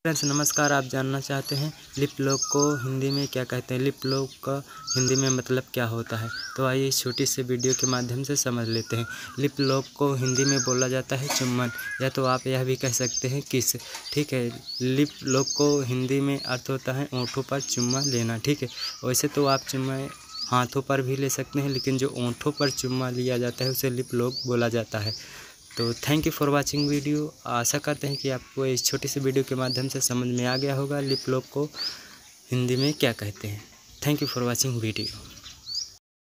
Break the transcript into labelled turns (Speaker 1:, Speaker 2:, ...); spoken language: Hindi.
Speaker 1: फ्रेंड्स नमस्कार। आप जानना चाहते हैं लिप लॉक को हिंदी में क्या कहते हैं, लिप लॉक का हिंदी में मतलब क्या होता है, तो आइए इस छोटी सी वीडियो के माध्यम से समझ लेते हैं। लिप लॉक को हिंदी में बोला जाता है चुम्बन, या तो आप यह भी कह सकते हैं किस। ठीक है, लिप लॉक को हिंदी में अर्थ होता है ओंठों पर चुम्मा लेना। ठीक है, वैसे तो आप चुम्मा हाथों पर भी ले सकते हैं, लेकिन जो ओंठों पर चुम्मा लिया जाता है उसे लिप लॉक बोला जाता है। तो thank you for watching video. आशा करते हैं कि आपको इस छोटी सी वीडियो के माध्यम से समझ में आ गया होगा लिप लॉक को हिंदी में क्या कहते हैं। Thank you for watching video.